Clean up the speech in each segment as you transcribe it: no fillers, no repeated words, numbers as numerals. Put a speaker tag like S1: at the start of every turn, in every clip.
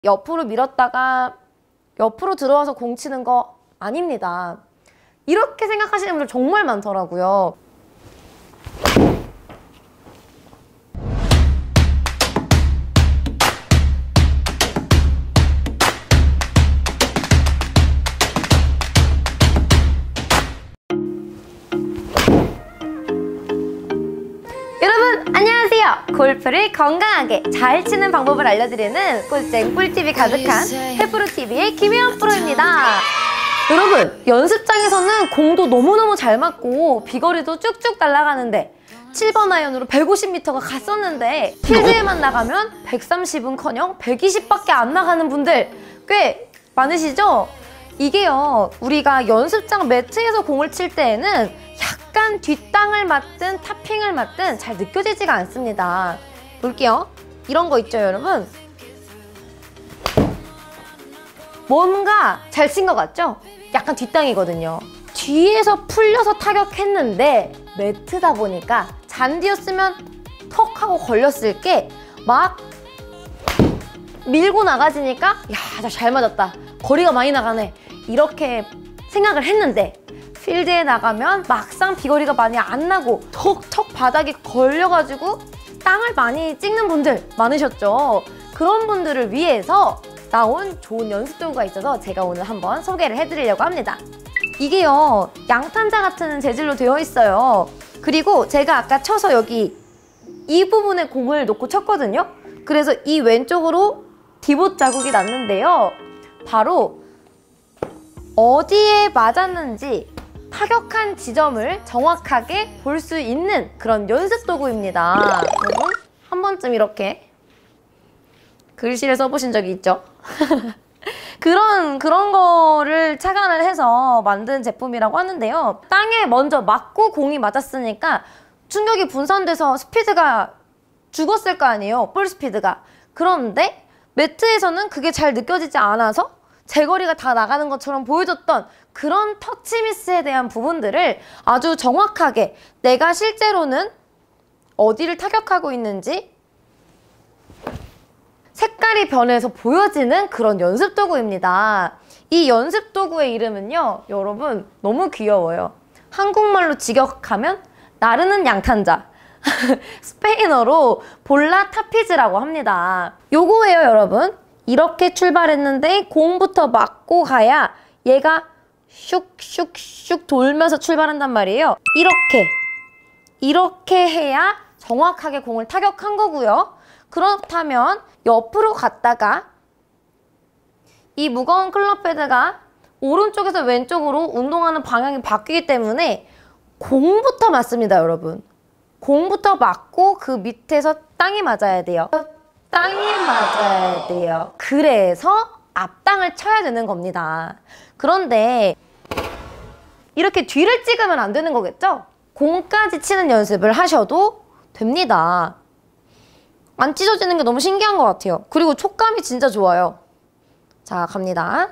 S1: 옆으로 밀었다가 옆으로 들어와서 공 치는 거 아닙니다. 이렇게 생각하시는 분들 정말 많더라고요. 여러분 안녕하세요. 골프를 건강하게 잘 치는 방법을 알려드리는 꿀잼 꿀팁이 가득한 해프로TV의 김혜원 프로입니다. 여러분 연습장에서는 공도 너무너무 잘 맞고 비거리도 쭉쭉 날아가는데 7번 아이언으로 150m가 갔었는데 필드에만 나가면 130은커녕 120밖에 안 나가는 분들 꽤 많으시죠? 이게요, 우리가 연습장 매트에서 공을 칠 때에는 약간 뒷땅을 맞든 탑핑을 맞든 잘 느껴지지가 않습니다. 볼게요. 이런 거 있죠, 여러분? 뭔가 잘 친 것 같죠? 약간 뒷땅이거든요. 뒤에서 풀려서 타격했는데 매트다 보니까 잔디였으면 턱 하고 걸렸을 게 막 밀고 나가지니까 야, 나 잘 맞았다. 거리가 많이 나가네. 이렇게 생각을 했는데 필드에 나가면 막상 비거리가 많이 안 나고 턱 바닥에 걸려가지고 땅을 많이 찍는 분들 많으셨죠. 그런 분들을 위해서 나온 좋은 연습 도구가 있어서 제가 오늘 한번 소개를 해드리려고 합니다. 이게요, 양탄자 같은 재질로 되어 있어요. 그리고 제가 아까 쳐서 여기 이 부분에 공을 놓고 쳤거든요. 그래서 이 왼쪽으로 디봇 자국이 났는데요. 바로 어디에 맞았는지 타격한 지점을 정확하게 볼 수 있는 그런 연습 도구입니다. 여러분 한 번쯤 이렇게 글씨를 써보신 적이 있죠? 그런 거를 착안을 해서 만든 제품이라고 하는데요. 땅에 먼저 맞고 공이 맞았으니까 충격이 분산돼서 스피드가 죽었을 거 아니에요. 볼 스피드가. 그런데 매트에서는 그게 잘 느껴지지 않아서 제거리가 다 나가는 것처럼 보여줬던 그런 터치미스에 대한 부분들을 아주 정확하게 내가 실제로는 어디를 타격하고 있는지 색깔이 변해서 보여지는 그런 연습 도구입니다. 이 연습 도구의 이름은요, 여러분 너무 귀여워요. 한국말로 직역하면 나르는 양탄자, 스페인어로 볼라 타피즈라고 합니다. 요거예요, 여러분. 이렇게 출발했는데 공부터 맞고 가야 얘가 슉슉슉 돌면서 출발한단 말이에요. 이렇게 해야 정확하게 공을 타격한 거고요. 그렇다면 옆으로 갔다가 이 무거운 클럽 헤드가 오른쪽에서 왼쪽으로 운동하는 방향이 바뀌기 때문에 공부터 맞습니다, 여러분. 공부터 맞고 그 밑에서 땅이 맞아야 돼요. 땅이 맞아야 돼요. 그래서 앞땅을 쳐야 되는 겁니다. 그런데 이렇게 뒤를 찍으면 안 되는 거겠죠? 공까지 치는 연습을 하셔도 됩니다. 안 찢어지는 게 너무 신기한 것 같아요. 그리고 촉감이 진짜 좋아요. 자, 갑니다.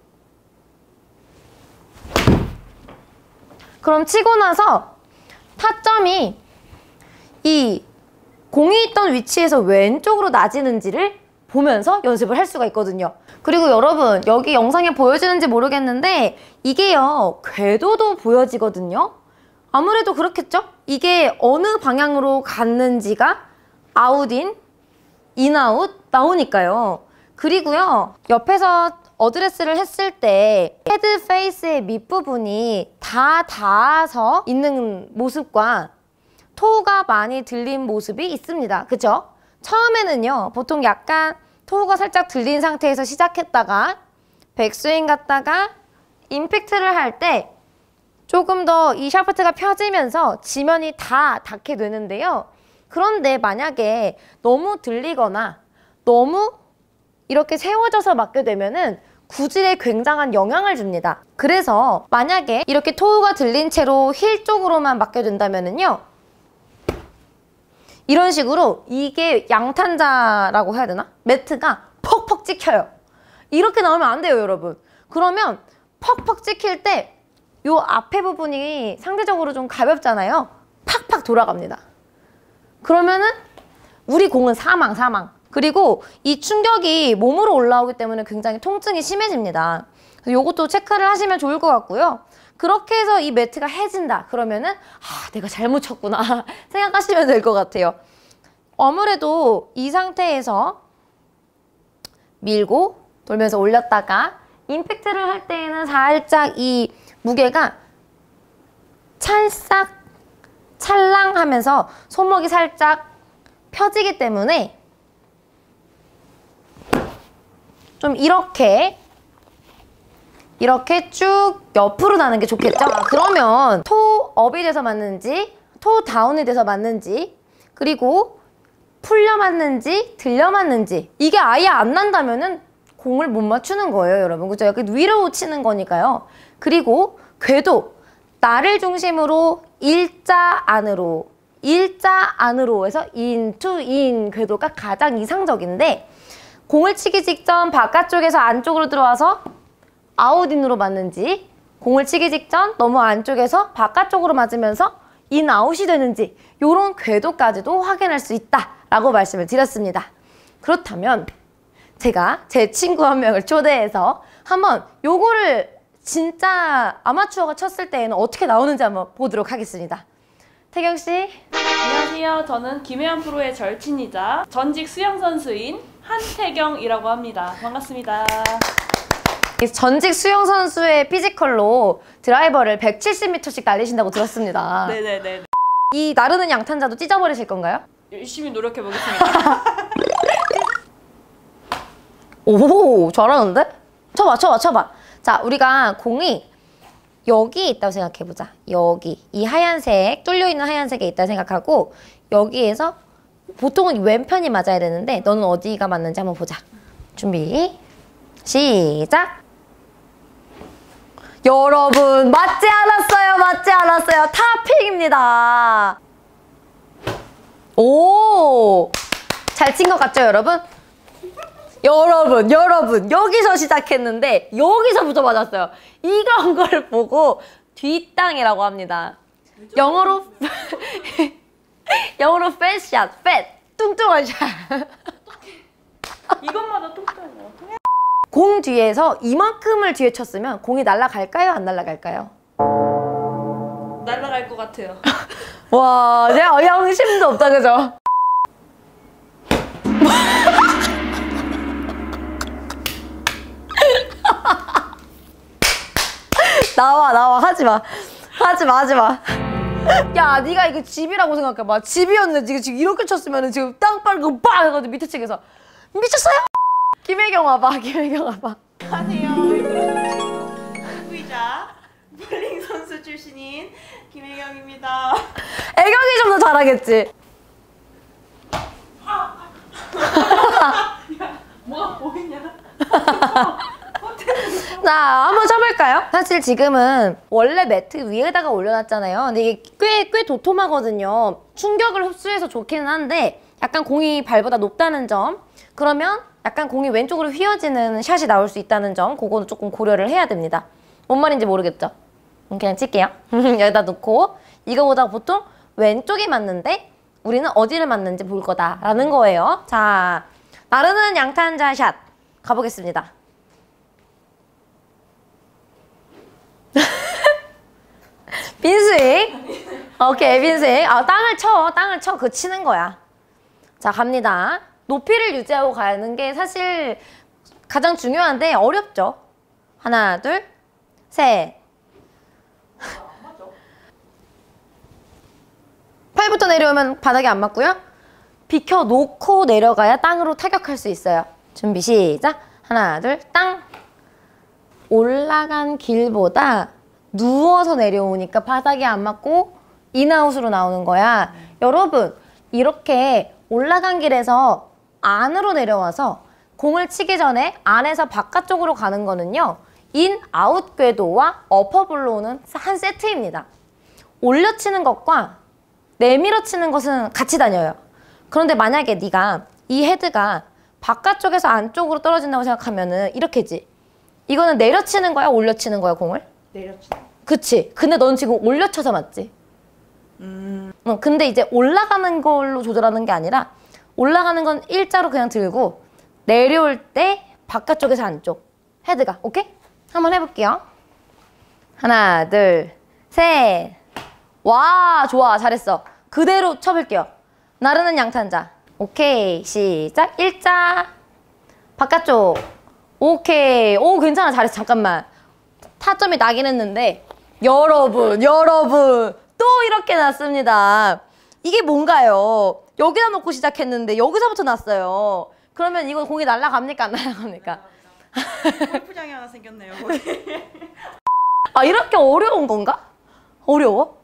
S1: 그럼 치고 나서 타점이 이 공이 있던 위치에서 왼쪽으로 낮이는지를 보면서 연습을 할 수가 있거든요. 그리고 여러분 여기 영상에 보여지는지 모르겠는데 이게요, 궤도도 보여지거든요. 아무래도 그렇겠죠? 이게 어느 방향으로 갔는지가 아웃인, 인아웃 나오니까요. 그리고요, 옆에서 어드레스를 했을 때 헤드 페이스의 밑부분이 다 닿아서 있는 모습과 토우가 많이 들린 모습이 있습니다. 그죠? 처음에는요, 보통 약간 토우가 살짝 들린 상태에서 시작했다가 백스윙 갔다가 임팩트를 할 때 조금 더 이 샤프트가 펴지면서 지면이 다 닿게 되는데요. 그런데 만약에 너무 들리거나 너무 이렇게 세워져서 맞게 되면은 구질에 굉장한 영향을 줍니다. 그래서 만약에 이렇게 토우가 들린 채로 힐 쪽으로만 맞게 된다면은요, 이런 식으로 이게 양탄자라고 해야 되나? 매트가 퍽퍽 찍혀요. 이렇게 나오면 안 돼요, 여러분. 그러면 퍽퍽 찍힐 때 요 앞에 부분이 상대적으로 좀 가볍잖아요. 팍팍 돌아갑니다. 그러면은 우리 공은 사망. 그리고 이 충격이 몸으로 올라오기 때문에 굉장히 통증이 심해집니다. 요것도 체크를 하시면 좋을 것 같고요. 그렇게 해서 이 매트가 해진다 그러면은 내가 잘못 쳤구나 생각하시면 될 것 같아요. 아무래도 이 상태에서 밀고 돌면서 올렸다가 임팩트를 할 때에는 살짝 이 무게가 찰랑하면서 손목이 살짝 펴지기 때문에 좀 이렇게 쭉 옆으로 나는 게 좋겠죠? 그러면 토업이 돼서 맞는지 토다운이 돼서 맞는지 그리고 풀려 맞는지 들려 맞는지 이게 아예 안 난다면은 공을 못 맞추는 거예요, 여러분. 그죠? 여기 위로 치는 거니까요. 그리고 궤도 나를 중심으로 일자 안으로 해서 in to in 궤도가 가장 이상적인데 공을 치기 직전 바깥쪽에서 안쪽으로 들어와서 아웃인으로 맞는지 공을 치기 직전 너무 안쪽에서 바깥쪽으로 맞으면서 인 아웃이 되는지 이런 궤도까지도 확인할 수 있다라고 말씀을 드렸습니다. 그렇다면 제가 제 친구 한 명을 초대해서 한번 요거를 진짜 아마추어가 쳤을 때에는 어떻게 나오는지 한번 보도록 하겠습니다. 태경 씨.
S2: 안녕하세요. 저는 김혜연 프로의 절친이자 전직 수영 선수인 한태경이라고 합니다. 반갑습니다.
S1: 전직 수영 선수의 피지컬로 드라이버를 170m씩 날리신다고 들었습니다.
S2: 네네네.
S1: 이 나르는 양탄자도 찢어버리실 건가요?
S2: 열심히 노력해 보겠습니다.
S1: 오, 잘하는데? 쳐봐. 자, 우리가 공이 여기에 있다고 생각해보자. 여기 이 하얀색 뚫려있는 하얀색에 있다고 생각하고 여기에서 보통은 왼편이 맞아야 되는데 너는 어디가 맞는지 한번 보자. 준비 시작. 여러분 맞지 않았어요. 탑픽입니다. 오, 잘 친 것 같죠, 여러분? 여러분 여기서 시작했는데 여기서부터 맞았어요. 이런 걸 보고 뒷땅이라고 합니다. 영어로 팻샷, 뚱뚱한 샷.
S2: 이것마다 똑같네요.
S1: 공 뒤에서 이만큼을 뒤에 쳤으면 공이 날아갈까요? 안 날아갈까요?
S2: 날아갈 것 같아요.
S1: 와, 제가 양심도 없다, 그죠? 나와 하지마. 야, 네가 이거 집이라고 생각해봐. 집이었는데 지금 이렇게 쳤으면 지금 땅 빨고 빵 해가지고 밑에 층에서 미쳤어요? 김혜경 와봐.
S2: 안녕하세요. 누구이자 볼링 선수 출신인 김혜경입니다.
S1: 애경이 좀 더 잘하겠지?
S2: 뭐가 보이냐?
S1: 자, 한번 쳐볼까요? 사실 지금은 원래 매트 위에다가 올려놨잖아요. 근데 이게 꽤 도톰하거든요. 충격을 흡수해서 좋기는 한데 약간 공이 발보다 높다는 점, 그러면 약간 공이 왼쪽으로 휘어지는 샷이 나올 수 있다는 점, 그거는 조금 고려를 해야 됩니다. 뭔 말인지 모르겠죠? 그냥 칠게요. 여기다 놓고 이거보다 보통 왼쪽이 맞는데 우리는 어디를 맞는지 볼 거다라는 거예요. 자, 나르는 양탄자 샷 가보겠습니다. 빈스윙. 오케이, 빈스윙. 땅을 쳐. 그거 치는 거야. 자, 갑니다. 높이를 유지하고 가는 게 사실 가장 중요한데 어렵죠. 하나, 둘, 셋. 팔부터 내려오면 바닥에 안 맞고요. 비켜놓고 내려가야 땅으로 타격할 수 있어요. 준비 시작. 하나, 둘, 땅. 올라간 길보다 누워서 내려오니까 바닥에 안 맞고 인아웃으로 나오는 거야. 여러분, 이렇게 올라간 길에서 안으로 내려와서 공을 치기 전에 안에서 바깥쪽으로 가는 거는요, 인, 아웃 궤도와 어퍼 블로우는 한 세트입니다. 올려치는 것과 내밀어 치는 것은 같이 다녀요. 그런데 만약에 네가 이 헤드가 바깥쪽에서 안쪽으로 떨어진다고 생각하면은 이렇게지. 이거는 내려치는 거야, 올려치는 거야, 공을?
S2: 내려치네.
S1: 그치? 근데 넌 지금 올려쳐서 맞지? 근데 이제 올라가는 걸로 조절하는 게 아니라 올라가는 건 일자로 그냥 들고 내려올 때 바깥쪽에서 안쪽. 헤드가. 오케이? 한번 해볼게요. 하나, 둘, 셋. 와, 좋아. 잘했어. 그대로 쳐볼게요. 나르는 양탄자. 오케이. 시작. 일자. 바깥쪽. 오케이. 오, 괜찮아. 잘했어. 잠깐만. 타점이 나긴 했는데 여러분 또 이렇게 났습니다. 이게 뭔가요? 여기다 놓고 시작했는데 여기서부터 났어요. 그러면 이거 공이 날아갑니까? 안 날아갑니까?
S3: 골프장이 하나 생겼네요. 거기.
S1: 아, 이렇게 어려운 건가? 어려워?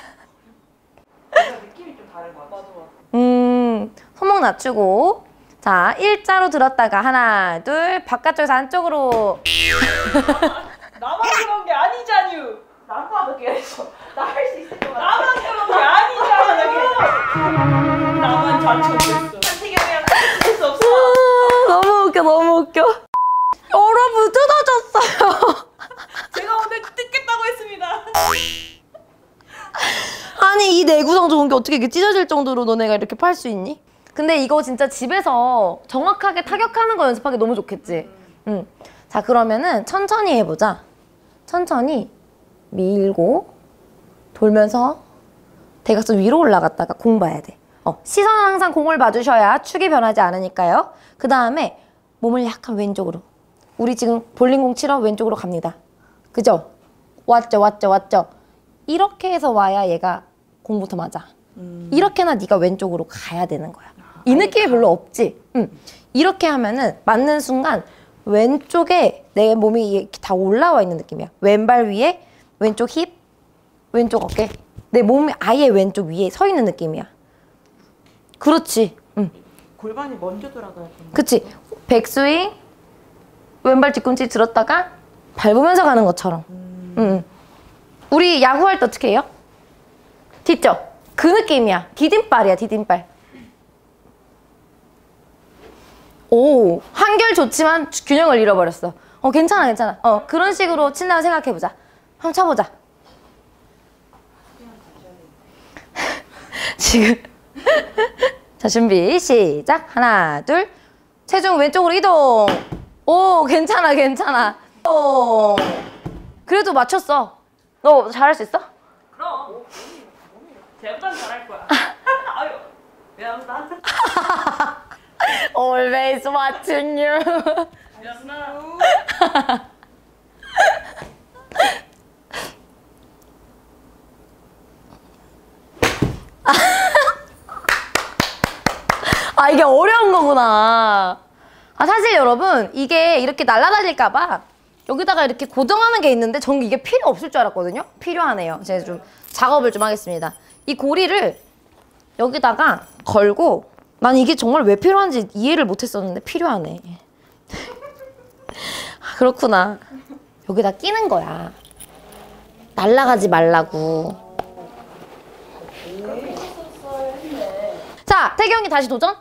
S3: 느낌이 좀 다른 것 같아.
S1: 손목 낮추고. 자, 일자로 들었다가 하나, 둘, 바깥쪽에서 안쪽으로.
S2: 나만 그런 게 아니잖유.
S3: 나도 하게 했어. 나 할 수 있을 것 같아.
S2: 나만 그런 게 아니잖유. 나만 자초됐어.
S3: 한태경이랑 할 수 없어.
S1: 너무 웃겨, 너무 웃겨. 여러분, 뜯어졌어요.
S2: 제가 오늘 뜯겠다고 했습니다.
S1: 아니, 이 내구성 좋은 게 어떻게 이렇게 찢어질 정도로 너네가 이렇게 팔 수 있니? 근데 이거 진짜 집에서 정확하게 타격하는 거 연습하기 너무 좋겠지? 응. 자, 그러면은 천천히 해보자. 천천히 밀고 돌면서 대각선 위로 올라갔다가 공 봐야 돼. 시선은 항상 공을 봐주셔야 축이 변하지 않으니까요. 그 다음에 몸을 약간 왼쪽으로. 우리 지금 볼링공 치러 왼쪽으로 갑니다. 그죠? 왔죠. 이렇게 해서 와야 얘가 공부터 맞아. 이렇게나 네가 왼쪽으로 가야 되는 거야. 이 느낌이 별로 없지? 이렇게 하면은 맞는 순간 왼쪽에 내 몸이 이렇게 다 올라와 있는 느낌이야. 왼발 위에 왼쪽 힙, 왼쪽 어깨. 내 몸이 아예 왼쪽 위에 서 있는 느낌이야. 그렇지.
S3: 골반이 먼저 돌아가야 돼.
S1: 그치. 백스윙, 왼발 뒤꿈치 들었다가 밟으면서 가는 것처럼. 우리 야구할 때 어떻게 해요? 딛죠? 그 느낌이야. 디딤발이야, 디딤발. 오, 한결 좋지만 균형을 잃어버렸어. 괜찮아. 그런 식으로 친다고 생각해보자. 한번 쳐보자. 지금. 자, 준비, 시작. 하나, 둘. 체중 왼쪽으로 이동. 오, 괜찮아. 그래도 맞췄어. 너 잘할 수 있어?
S2: 그럼. 쟤보단 잘할 거야. 아유, 미안하다.
S1: Always watching you.
S2: 미안하다.
S1: 아, 이게 어려운 거구나. 아, 사실 여러분, 이게 이렇게 날아다닐까봐 여기다가 이렇게 고정하는 게 있는데 전 이게 필요 없을 줄 알았거든요? 필요하네요. 제가 좀 작업을 좀 하겠습니다. 이 고리를 여기다가 걸고, 난 이게 정말 왜 필요한지 이해를 못했었는데 필요하네. 아, 그렇구나. 여기다 끼는 거야. 날아가지 말라고. 자, 태경이 다시 도전?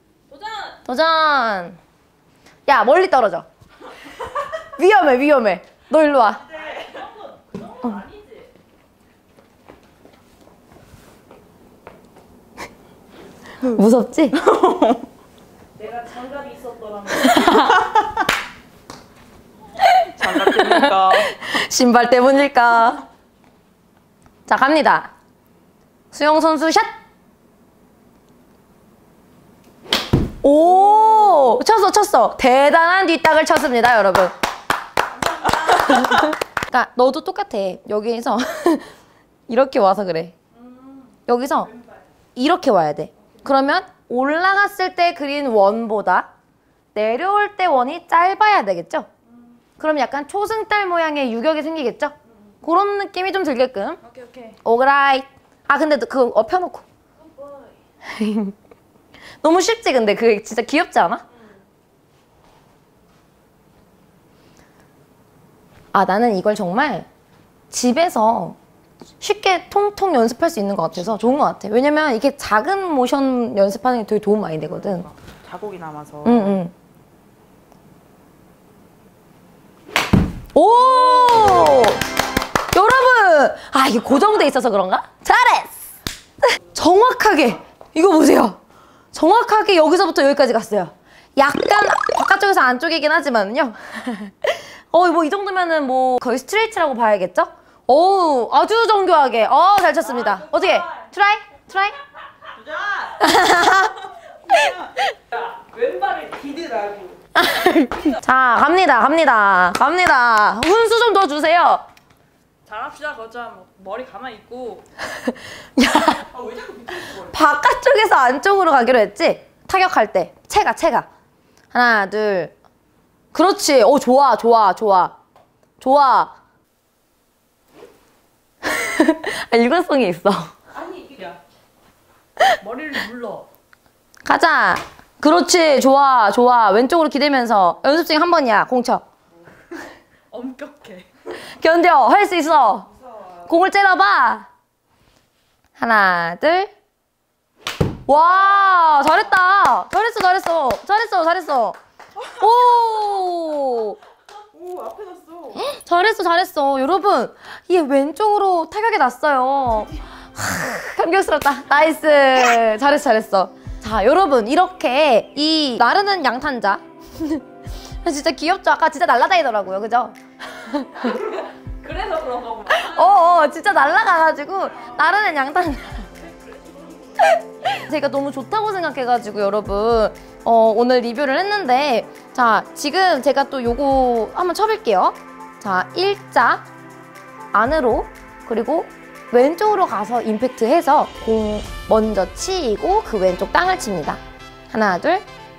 S1: 도전! 야, 멀리 떨어져. 위험해. 너 일로 와. 무섭지?
S2: 내가 장갑이 있었더라면.
S3: 장갑 때문일까?
S1: 신발 때문일까? 자, 갑니다. 수영 선수 샷! 오! 쳤어. 대단한 뒷땅을 쳤습니다, 여러분. 그러니까 너도 똑같아. 여기에서 이렇게 와서 그래. 여기서 이렇게 와야 돼. 그러면 올라갔을 때 그린 원보다 내려올 때 원이 짧아야 되겠죠? 그럼 약간 초승달 모양의 유격이 생기겠죠? 그런 느낌이 좀 들게끔.
S2: 오케이.
S1: 오그라이. 아, 근데 그거 펴놓고. 너무 쉽지, 근데 그게 진짜 귀엽지 않아? 아, 나는 이걸 정말 집에서 쉽게 통통 연습할 수 있는 것 같아서 좋은 것 같아. 왜냐면 이게 작은 모션 연습하는 게 되게 도움 많이 되거든.
S3: 자국이 남아서.
S1: 응. 오! 여러분! 아, 이게 고정돼 있어서 그런가? 잘했어! 정확하게! 이거 보세요. 정확하게 여기서부터 여기까지 갔어요. 약간 바깥쪽에서 안쪽이긴 하지만요. 뭐 이 정도면은 뭐 거의 스트레이트라고 봐야겠죠? 어우, 아주 정교하게. 잘 쳤습니다. 어떻게? 트라이?
S3: 왼발을 디드라고.
S1: 자, 갑니다. 훈수 좀 더 주세요.
S2: 잘합시다. 거점 머리 가만히 있고.
S3: 왜 자꾸 밑에 있어?
S1: 바깥쪽에서 안쪽으로 가기로 했지? 타격할 때. 체가. 하나, 둘. 그렇지. 좋아. 일관성이 있어.
S2: 아니 이게 머리를 눌러.
S1: 가자. 그렇지. 좋아. 왼쪽으로 기대면서. 연습 중에 한 번이야. 공쳐.
S2: 엄격해.
S1: 견뎌. 할 수 있어. 공을 째려봐. 하나, 둘. 와, 잘했다. 잘했어. 오,
S3: 앞에 났어.
S1: 잘했어. 여러분, 이게 왼쪽으로 타격이 났어요. 감격스럽다. 나이스. 잘했어. 자, 여러분, 이렇게 이 나르는 양탄자. 진짜 귀엽죠? 아까 진짜 날아다니더라고요. 그죠?
S2: 그래서 그런가 보다.
S1: 진짜 날아가가지고 나르는 양탄자. 제가 너무 좋다고 생각해가지고 여러분 오늘 리뷰를 했는데, 자, 지금 제가 또 요거 한번 쳐볼게요. 자, 일자 안으로, 그리고 왼쪽으로 가서 임팩트 해서 공 먼저 치고 그 왼쪽 땅을 칩니다. 하나, 둘,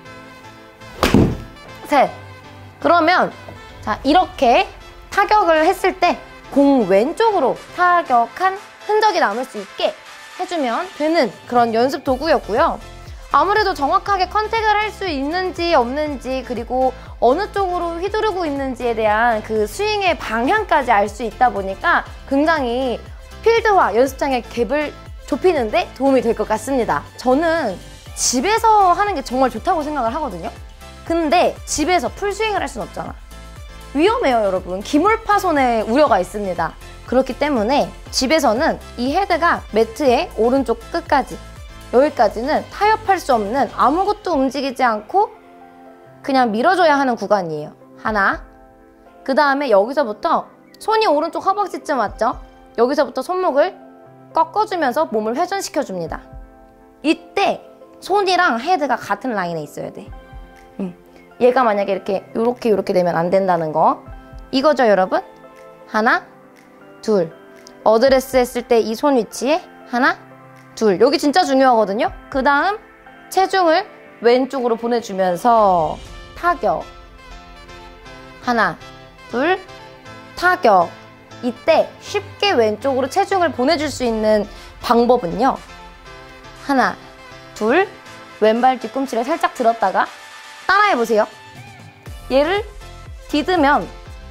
S1: 셋. 그러면 자, 이렇게 타격을 했을 때 공 왼쪽으로 타격한 흔적이 남을 수 있게 해주면 되는 그런 연습 도구였고요. 아무래도 정확하게 컨택을 할 수 있는지 없는지, 그리고 어느 쪽으로 휘두르고 있는지에 대한 그 스윙의 방향까지 알 수 있다 보니까 굉장히 필드와 연습장의 갭을 좁히는데 도움이 될 것 같습니다. 저는 집에서 하는 게 정말 좋다고 생각을 하거든요. 근데 집에서 풀스윙을 할 수는 없잖아. 위험해요, 여러분. 기물 파손의 우려가 있습니다. 그렇기 때문에 집에서는 이 헤드가 매트의 오른쪽 끝까지, 여기까지는 타협할 수 없는, 아무것도 움직이지 않고 그냥 밀어줘야 하는 구간이에요. 하나. 그 다음에 여기서부터 손이 오른쪽 허벅지쯤 왔죠? 여기서부터 손목을 꺾어주면서 몸을 회전시켜줍니다. 이때 손이랑 헤드가 같은 라인에 있어야 돼. 얘가 만약에 이렇게 되면 안 된다는 거. 이거죠, 여러분? 하나, 둘. 어드레스 했을 때 이 손 위치에 하나, 둘. 여기 진짜 중요하거든요. 그 다음 체중을 왼쪽으로 보내주면서 타격. 하나, 둘, 타격. 이때 쉽게 왼쪽으로 체중을 보내줄 수 있는 방법은요. 하나, 둘. 왼발 뒤꿈치를 살짝 들었다가 따라해보세요. 얘를 디드면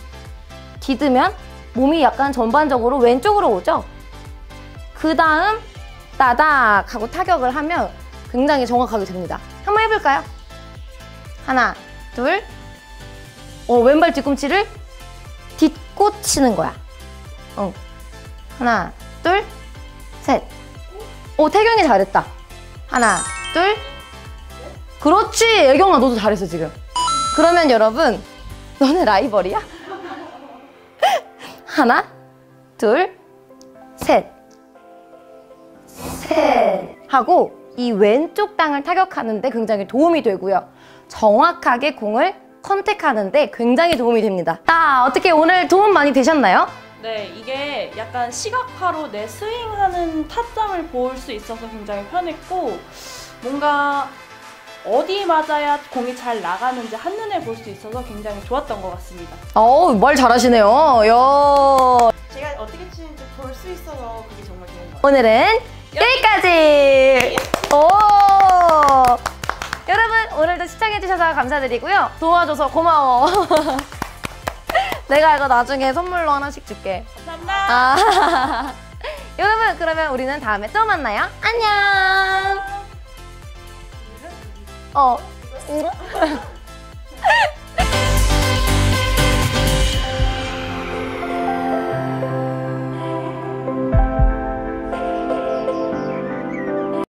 S1: 몸이 약간 전반적으로 왼쪽으로 오죠? 그 다음 따닥 하고 타격을 하면 굉장히 정확하게 됩니다. 한번 해볼까요? 하나, 둘. 왼발 뒤꿈치를 딛고 치는 거야. 하나, 둘, 셋. 태경이 잘했다. 하나, 둘. 그렇지! 애경아, 너도 잘했어, 지금. 그러면 여러분, 너네 라이벌이야? 하나, 둘, 셋. 하고 이 왼쪽 땅을 타격하는데 굉장히 도움이 되고요. 정확하게 공을 컨택하는데 굉장히 도움이 됩니다. 자, 어떻게 오늘 도움 많이 되셨나요?
S2: 네, 이게 약간 시각화로 내 스윙하는 타점을 볼 수 있어서 굉장히 편했고, 뭔가 어디 맞아야 공이 잘 나가는지 한눈에 볼 수 있어서 굉장히 좋았던 것 같습니다.
S1: 말 잘하시네요.
S3: 제가 어떻게 치는지 볼 수 있어서 그게 정말 좋은 것 같아요.
S1: 오늘은 여기까지! 여러분, 오늘도 시청해주셔서 감사드리고요. 도와줘서 고마워. 내가 이거 나중에 선물로 하나씩 줄게.
S2: 감사합니다.
S1: 여러분, 그러면 우리는 다음에 또 만나요. 안녕!